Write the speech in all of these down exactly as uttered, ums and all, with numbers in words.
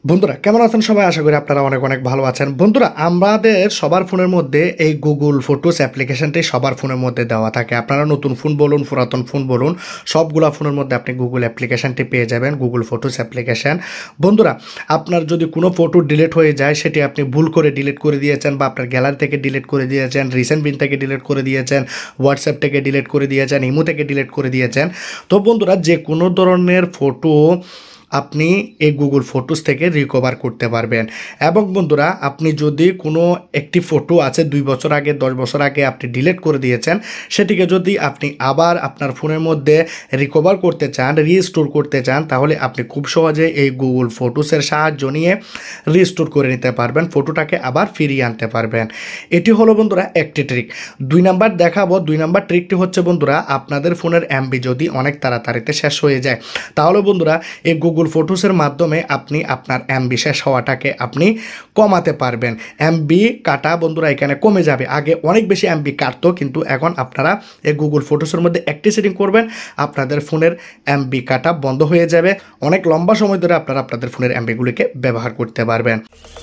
বন্ধুরা কেমন আছেন সবাই? আশা করি আপনারা অনেক অনেক ভালো আছেন। বন্ধুরা আমাদের সবার ফোনের মধ্যে এই গুগল ফটোস অ্যাপ্লিকেশনটি সবার ফোনের মধ্যে দেওয়া থাকে। আপনারা নতুন ফোন বলুন, পুরাতন ফোন বলুন, সবগুলা ফোনের মধ্যে আপনি গুগল অ্যাপ্লিকেশনটি পেয়ে যাবেন, গুগল ফটোস অ্যাপ্লিকেশন। বন্ধুরা আপনার যদি কোনো ফটো ডিলিট হয়ে যায়, সেটি আপনি ভুল করে ডিলিট করে দিয়েছেন বা আপনার গ্যালারি থেকে ডিলিট করে দিয়েছেন, রিসেন্ট বিন থেকে ডিলিট করে দিয়েছেন, হোয়াটসঅ্যাপ থেকে ডিলিট করে দিয়েছেন, ইমো থেকে ডিলিট করে দিয়েছেন, তো বন্ধুরা যে কোনো ধরনের ফটো আপনি এই গুগল ফটোস থেকে রিকভার করতে পারবেন। এবং বন্ধুরা আপনি যদি কোনো একটি ফটো আছে দুই বছর আগে, দশ বছর আগে আপনি ডিলিট করে দিয়েছেন, সেটিকে যদি আপনি আবার আপনার ফোনের মধ্যে রিকভার করতে চান, রিস্টোর করতে চান, তাহলে আপনি খুব সহজে এই গুগল ফটোসের সাহায্য নিয়ে রিস্টোর করে নিতে পারবেন, ফটোটাকে আবার ফিরিয়ে আনতে পারবেন। এটি হলো বন্ধুরা একটি ট্রিক। দুই নাম্বার দেখাবো। দুই নাম্বার ট্রিকটি হচ্ছে বন্ধুরা, আপনাদের ফোনের এমবি যদি অনেক তাড়াতাড়িতে শেষ হয়ে যায়, তাহলে বন্ধুরা এই গুগল ফটোসের মাধ্যমে আপনি আপনার এমবি শেষ হওয়াটাকে আপনি কমাতে পারবেন। এমবি কাটা বন্ধুরা এখানে কমে যাবে। আগে অনেক বেশি এমবি কাটতো, কিন্তু এখন আপনারা এই গুগল ফটোসের মধ্যে একটি সেটিং করবেন, আপনাদের ফোনের এমবি কাটা বন্ধ হয়ে যাবে। অনেক লম্বা সময় ধরে আপনারা আপনাদের ফোনের এমবিগুলিকে ব্যবহার করতে পারবেন।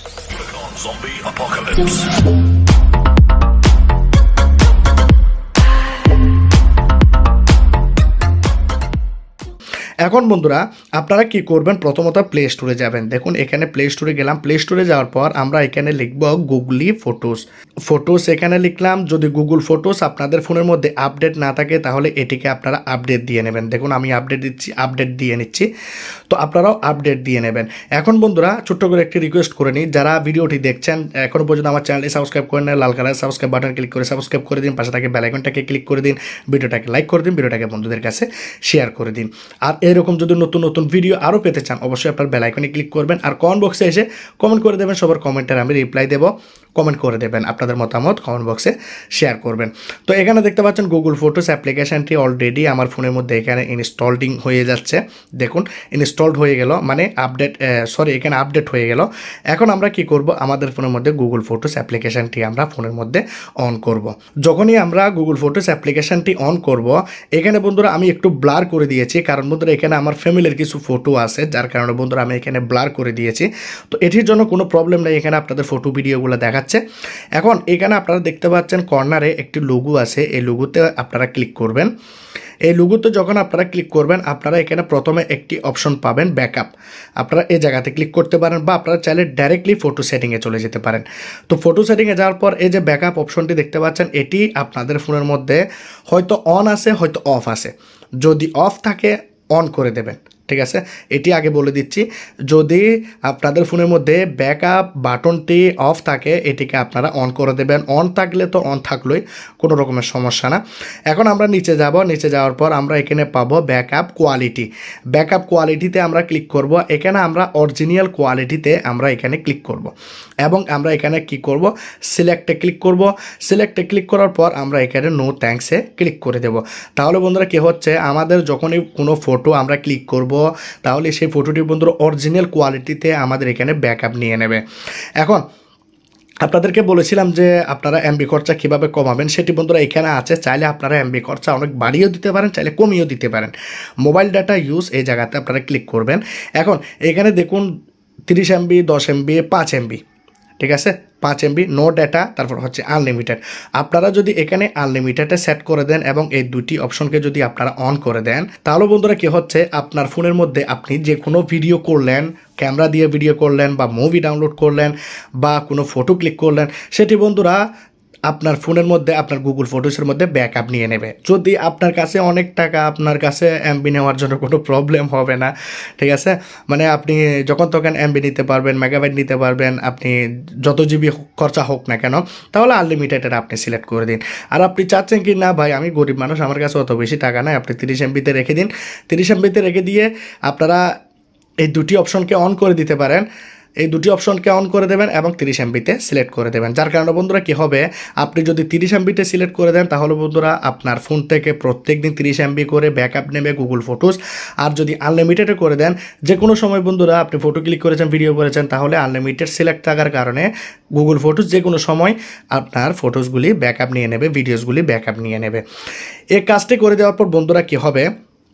এখন বন্ধুরা আপনারা কি করবেন, প্রথমত প্লে স্টোরে যাবেন। দেখুন এখানে প্লে স্টোরে গেলাম। প্লে স্টোরে যাওয়ার পর আমরা এখানে লিখব গুগলি ফটোস। ফটোস এখানে লিখলাম। যদি গুগল ফটোস আপনাদের ফোনের মধ্যে আপডেট না থাকে, তাহলে এটিকে আপনারা আপডেট দিয়ে নেবেন। দেখুন আমি আপডেট দিচ্ছি, আপডেট দিয়ে নিচ্ছি, তো আপনারাও আপডেট দিয়ে নেবেন। এখন বন্ধুরা ছোট্ট করে একটি রিকোয়েস্ট করে নিই, যারা ভিডিওটি দেখছেন এখনও পর্যন্ত আমার চ্যানেলটি সাবস্ক্রাইব করে নেন, লাল কালার সাবস্ক্রাইব বাটন ক্লিক করে সাবস্ক্রাইব করে দিন, পাশে থাকে বেল আইকনটাকে ক্লিক করে দিন, ভিডিওটাকে লাইক করে দিন, ভিডিওটাকে বন্ধুদের কাছে শেয়ার করে দিন। আর এরকম যদি নতুন নতুন ভিডিও আরও পেতে চান, অবশ্যই আপনার বেল আইকনে ক্লিক করবেন আর কমেন্ট বক্সে এসে কমেন্ট করে দেবেন। সবার কমেন্টের আমি রিপ্লাই দেবো, কমেন্ট করে দেবেন, আপনাদের মতামত কমেন্ট বক্সে শেয়ার করবেন। তো এখানে দেখতে পাচ্ছেন গুগল ফটোস অ্যাপ্লিকেশনটি অলরেডি আমার ফোনের মধ্যে এখানে ইনস্টলিং হয়ে যাচ্ছে। দেখুন ইনস্টলড হয়ে গেল, মানে আপডেট সরি এখানে আপডেট হয়ে গেল। এখন আমরা কি করব, আমাদের ফোনের মধ্যে গুগল ফটোস অ্যাপ্লিকেশনটি আমরা ফোনের মধ্যে অন করব। যখনই আমরা গুগল ফটোস অ্যাপ্লিকেশনটি অন করব, এখানে বন্ধুরা আমি একটু ব্লার করে দিয়েছি, কারণ বন্ধুরা এখানে আমার ফ্যামিলির কিছু ফটো আছে, যার কারণে বন্ধুরা আমি এখানে ব্লার করে দিয়েছি। তো এটির জন্য কোনো প্রবলেম নেই, এখানে আপনাদের ফটো ভিডিওগুলো দেখাচ্ছে। এখন এখানে আপনারা দেখতে পাচ্ছেন কর্নারে একটি লোগো আছে, এই লোগোতে আপনারা ক্লিক করবেন। এই লোগোতে যখন আপনারা ক্লিক করবেন, আপনারা এখানে প্রথমে একটি অপশন পাবেন ব্যাকআপ। আপনারা এই জায়গাতে ক্লিক করতে পারেন, বা আপনারা চাইলে ডাইরেক্টলি ফটো সেটিংয়ে চলে যেতে পারেন। তো ফটো সেটিংয়ে যাওয়ার পর এই যে ব্যাকআপ অপশনটি দেখতে পাচ্ছেন, এটি আপনাদের ফোনের মধ্যে হয়তো অন আছে, হয়তো অফ আছে। যদি অফ থাকে অন করে দেবেন, ঠিক আছে? এটি আগে বলে দিচ্ছি, যদি আপনাদের ফোনের মধ্যে ব্যাকআপ বাটনটি অফ থাকে, এটিকে আপনারা অন করে দেবেন। অন থাকলে তো অন থাকলোই, কোনো রকমের সমস্যা না। এখন আমরা নিচে যাব, নিচে যাওয়ার পর আমরা এখানে পাবো ব্যাকআপ কোয়ালিটি। ব্যাকআপ কোয়ালিটিতে আমরা ক্লিক করব। এখানে আমরা অরিজিনাল কোয়ালিটিতে আমরা এখানে ক্লিক করব, এবং আমরা এখানে কি করব, সিলেক্টে ক্লিক করব। সিলেক্টে ক্লিক করার পর আমরা এখানে নো থ্যাঙ্কসে ক্লিক করে দেব। তাহলে বন্ধুরা কি হচ্ছে, আমাদের যখনই কোনো ফটো আমরা ক্লিক করব, তাহলে সেই ফটোটি বন্ধুরা অরিজিনাল কোয়ালিটিতে আমাদের এখানে ব্যাকআপ নিয়ে নেবে। এখন আপনাদেরকে বলেছিলাম যে আপনারা এমবি খরচা কীভাবে কমাবেন, সেটি বন্ধুরা এখানে আছে। চাইলে আপনারা এমবি খরচা অনেক বাড়িয়েও দিতে পারেন, চাইলে কমিয়েও দিতে পারেন। মোবাইল ডাটা ইউজ এই জায়গাতে আপনারা ক্লিক করবেন। এখন এখানে দেখুন তিরিশ এমবি, দশ এমবি, পাঁচ এমবি, ঠিক আছে? পাঁচ এমবি নো ডেটা, তারপর হচ্ছে আনলিমিটেড। আপনারা যদি এখানে আনলিমিটেডে সেট করে দেন এবং এই দুটি অপশনকে যদি আপনারা অন করে দেন, তাহলে বন্ধুরা কি হচ্ছে, আপনার ফোনের মধ্যে আপনি যে কোনো ভিডিও করলেন, ক্যামেরা দিয়ে ভিডিও করলেন, বা মুভি ডাউনলোড করলেন, বা কোনো ফটো ক্লিক করলেন, সেটি বন্ধুরা আপনার ফোনের মধ্যে আপনার গুগল ফটোসের মধ্যে ব্যাকআপ নিয়ে নেবে। যদি আপনার কাছে অনেক টাকা, আপনার কাছে এমবি নেওয়ার জন্য কোনো প্রবলেম হবে না, ঠিক আছে? মানে আপনি যখন তখন এমবি নিতে পারবেন, মেগাবাইট নিতে পারবেন, আপনি যত জিবি খরচা হোক না কেন, তাহলে আনলিমিটেডের আপনি সিলেক্ট করে দিন। আর আপনি চাচ্ছেন কি না, ভাই আমি গরিব মানুষ, আমার কাছে অত বেশি টাকা নাই, আপনি তিরিশ এমবিতে রেখে দিন। তিরিশ এমবিতে রেখে দিয়ে আপনারা এই দুটি অপশনকে অন করে দিতে পারেন। এই দুটি অপশনকে অন করে দেবেন এবং তিরিশ এমবিতে সিলেক্ট করে দেবেন। যার কারণে বন্ধুরা কি হবে, আপনি যদি তিরিশ এমবিতে সিলেক্ট করে দেন, তাহলে বন্ধুরা আপনার ফোন থেকে প্রত্যেক দিন তিরিশ এমবি করে ব্যাকআপ নেবে গুগল ফটোস। আর যদি আনলিমিটেডে করে দেন, যে কোনো সময় বন্ধুরা আপনি ফটো ক্লিক করেছেন, ভিডিও করেছেন, তাহলে আনলিমিটেড সিলেক্ট থাকার কারণে গুগল ফটোস যে কোনো সময় আপনার ফটোসগুলি ব্যাকআপ নিয়ে নেবে, ভিডিওসগুলি ব্যাকআপ নিয়ে নেবে। এই কাজটি করে দেওয়ার পর বন্ধুরা কি হবে,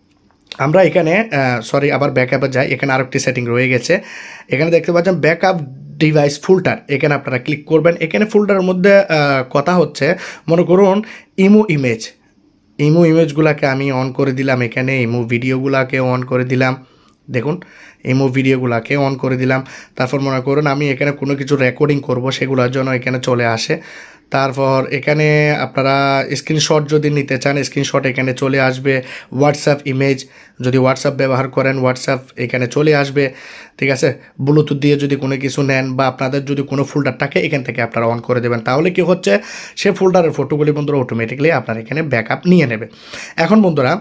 আমরা এখানে সরি আবার ব্যাকআপে যাই, এখানে আরেকটি সেটিং রয়ে গেছে। এখানে দেখতে পাচ্ছেন ব্যাকআপ ডিভাইস ফোল্ডার, এখানে আপনারা ক্লিক করবেন। এখানে ফোল্ডারের মধ্যে কথা হচ্ছে, মনে করুন ইমো ইমেজ, ইমো ইমেজগুলোকে আমি অন করে দিলাম, এখানে ইমো ভিডিওগুলোকে অন করে দিলাম। দেখুন ইমো ভিডিওগুলোকে অন করে দিলাম। তারপর মনে করুন আমি এখানে কোনো কিছু রেকর্ডিং করব, সেগুলোর জন্য এখানে চলে আসে। তারপর এখানে আপনারা স্ক্রিনশট যদি নিতে চান, স্ক্রিনশট এখানে চলে আসবে। হোয়াটসঅ্যাপ ইমেজ, যদি হোয়াটসঅ্যাপ ব্যবহার করেন হোয়াটসঅ্যাপ এখানে চলে আসবে, ঠিক আছে। ব্লুটুথ দিয়ে যদি কোনো কিছু নেন বা আপনাদের যদি কোনো ফোল্ডার থাকে এখান থেকে আপনারা অন করে দেবেন, তাহলে কি হচ্ছে সে ফোল্ডারের ফটোগুলি বন্ধুরা অটোমেটিকলি আপনার এখানে ব্যাকআপ নিয়ে নেবে। এখন বন্ধুরা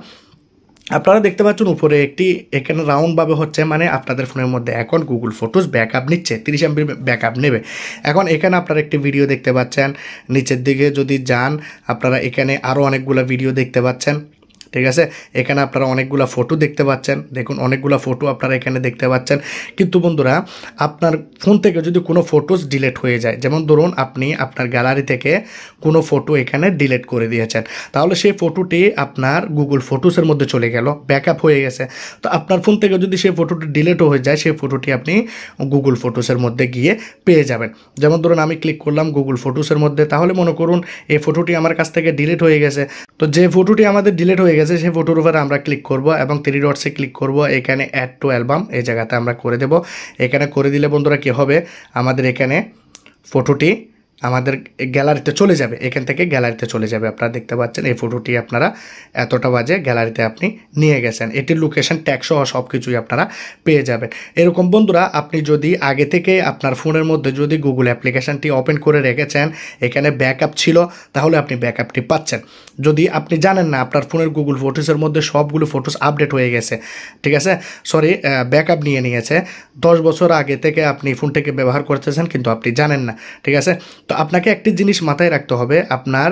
আপনারা দেখতে পাচ্ছেন উপরে একটি এখানে রাউন্ডভাবে হচ্ছে, মানে আপনাদের ফোনের মধ্যে এখন গুগল ফটোস ব্যাকআপ নিচ্ছে, তিরিশ এমবি ব্যাকআপ নেবে। এখন এখানে আপনারা একটি ভিডিও দেখতে পাচ্ছেন, নিচের দিকে যদি যান আপনারা এখানে আরও অনেকগুলো ভিডিও দেখতে পাচ্ছেন, ঠিক আছে। এখানে আপনারা অনেকগুলো ফটো দেখতে পাচ্ছেন, দেখুন অনেকগুলো ফটো আপনারা এখানে দেখতে পাচ্ছেন। কিন্তু বন্ধুরা আপনার ফোন থেকে যদি কোনো ফটোস ডিলিট হয়ে যায়, যেমন ধরুন আপনি আপনার গ্যালারি থেকে কোনো ফটো এখানে ডিলিট করে দিয়েছেন, তাহলে সেই ফটোটি আপনার গুগল ফটোসের মধ্যে চলে গেল, ব্যাকআপ হয়ে গেছে। তো আপনার ফোন থেকে যদি সেই ফটোটি ডিলিটও হয়ে যায়, সেই ফটোটি আপনি গুগল ফটোসের মধ্যে গিয়ে পেয়ে যাবেন। যেমন ধরুন আমি ক্লিক করলাম গুগল ফটোসের মধ্যে, তাহলে মনে করুন এই ফটোটি আমার কাছ থেকে ডিলিট হয়ে গেছে। তো যে ফটোটি আমাদের ডিলিট হয়ে গেছে সেই ফটোর উপরে আমরা ক্লিক করব এবং থ্রি ডটসে ক্লিক করব, এখানে অ্যাড টু অ্যালবাম এই জায়গাতে আমরা করে দেব। এখানে করে দিলে বন্ধুরা কী হবে, আমাদের এখানে ফটোটি আমাদের গ্যালারিতে চলে যাবে, এখান থেকে গ্যালারিতে চলে যাবে। আপনারা দেখতে পাচ্ছেন এই ফটোটি আপনারা এতটা বাজে গ্যালারিতে আপনি নিয়ে গেছেন, এটির লোকেশন ট্যাগ সহ সব কিছুই আপনারা পেয়ে যাবেন। এরকম বন্ধুরা আপনি যদি আগে থেকে আপনার ফোনের মধ্যে যদি গুগল অ্যাপ্লিকেশানটি ওপেন করে রেখেছেন, এখানে ব্যাকআপ ছিল, তাহলে আপনি ব্যাকআপটি পাচ্ছেন। যদি আপনি জানেন না আপনার ফোনের গুগল ফটোসের মধ্যে সবগুলো ফটোস আপডেট হয়ে গেছে, ঠিক আছে, সরি ব্যাকআপ নিয়ে নিয়েছে, দশ বছর আগে থেকে আপনি ফোনটাকে ব্যবহার করতেছেন কিন্তু আপনি জানেন না, ঠিক আছে। তো আপনাকে একটি জিনিস মাথায় রাখতে হবে, আপনার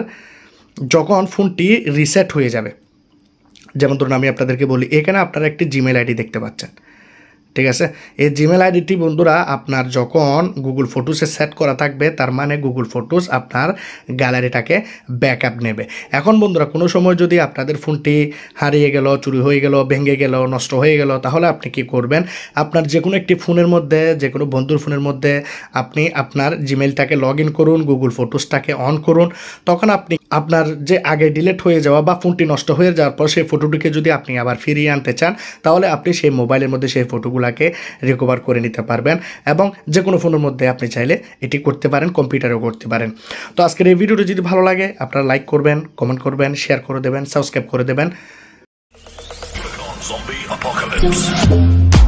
যখন ফোনটি রিসেট হয়ে যাবে, যেমন ধরুন আমি আপনাদেরকে বলি, এখানে আপনারা একটি জিমেল আইডি দেখতে পাচ্ছেন, ঠিক আছে। এই জিমেল আইডিটি বন্ধুরা আপনার যখন গুগল ফটোসে সেট করা থাকবে, তার মানে গুগল ফটোস আপনার গ্যালারিটাকে ব্যাকআপ নেবে। এখন বন্ধুরা কোনো সময় যদি আপনাদের ফোনটি হারিয়ে গেল, চুরি হয়ে গেল, ভেঙে গেল, নষ্ট হয়ে গেল, তাহলে আপনি কি করবেন, আপনার যে কোনো একটি ফোনের মধ্যে, যে কোনো বন্ধুর ফোনের মধ্যে আপনি আপনার জিমেলটাকে লগ ইন করুন, গুগল ফটোসটাকে অন করুন, তখন আপনি আপনার যে আগে ডিলিট হয়ে যাওয়া বা ফোনটি নষ্ট হয়ে যাওয়ার পর সেই ফটোটিকে যদি আপনি আবার ফিরিয়ে আনতে চান, তাহলে আপনি সেই মোবাইলের মধ্যে সেই ফটোগুলোকে রিকভার করে নিতে পারবেন এবং যে কোনো ফোনের মধ্যে আপনি চাইলে এটি করতে পারেন, কম্পিউটারেও করতে পারেন। তো আজকের এই ভিডিওটি যদি ভালো লাগে আপনারা লাইক করবেন, কমেন্ট করবেন, শেয়ার করে দেবেন, সাবস্ক্রাইব করে দেবেন।